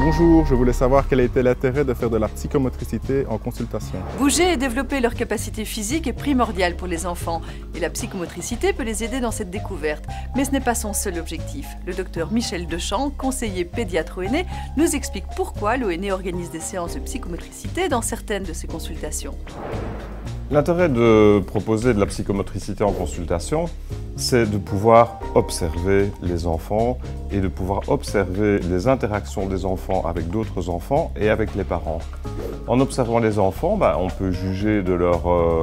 Bonjour, je voulais savoir quel était l'intérêt de faire de la psychomotricité en consultation. Bouger et développer leurs capacités physiques est primordial pour les enfants et la psychomotricité peut les aider dans cette découverte. Mais ce n'est pas son seul objectif. Le docteur Michel Dechamps, conseiller pédiatre ONE, nous explique pourquoi l'ONE organise des séances de psychomotricité dans certaines de ses consultations. L'intérêt de proposer de la psychomotricité en consultation, c'est de pouvoir observer les enfants et de pouvoir observer les interactions des enfants avec d'autres enfants et avec les parents. En observant les enfants, on peut juger de leur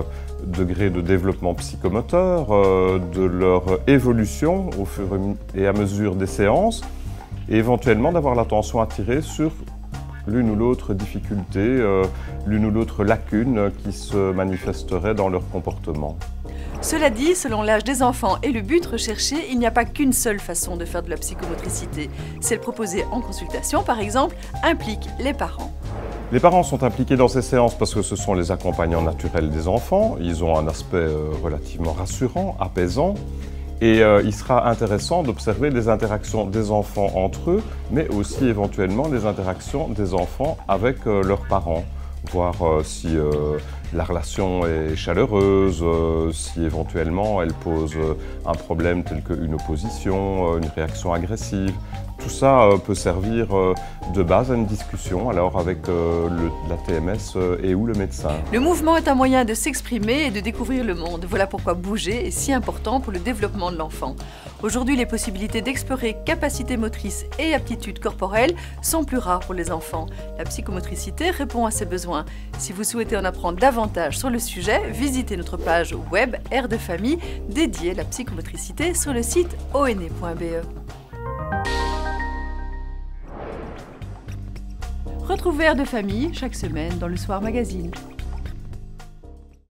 degré de développement psychomoteur, de leur évolution au fur et à mesure des séances et éventuellement d'avoir l'attention attirée sur l'une ou l'autre difficulté, l'une ou l'autre lacune qui se manifesterait dans leur comportement. Cela dit, selon l'âge des enfants et le but recherché, il n'y a pas qu'une seule façon de faire de la psychomotricité. Celle proposée en consultation, par exemple, implique les parents. Les parents sont impliqués dans ces séances parce que ce sont les accompagnants naturels des enfants. Ils ont un aspect relativement rassurant, apaisant. Et il sera intéressant d'observer les interactions des enfants entre eux, mais aussi éventuellement les interactions des enfants avec leurs parents. Voir si la relation est chaleureuse, si éventuellement elle pose un problème tel qu'une opposition, une réaction agressive. Tout ça peut servir de base à une discussion alors avec la TMS et ou le médecin. Le mouvement est un moyen de s'exprimer et de découvrir le monde. Voilà pourquoi bouger est si important pour le développement de l'enfant. Aujourd'hui, les possibilités d'explorer capacités motrices et aptitudes corporelles sont plus rares pour les enfants. La psychomotricité répond à ces besoins. Si vous souhaitez en apprendre davantage sur le sujet, visitez notre page web Air de famille dédiée à la psychomotricité sur le site one.be. Retrouvez Air de famille chaque semaine dans le Soir Magazine.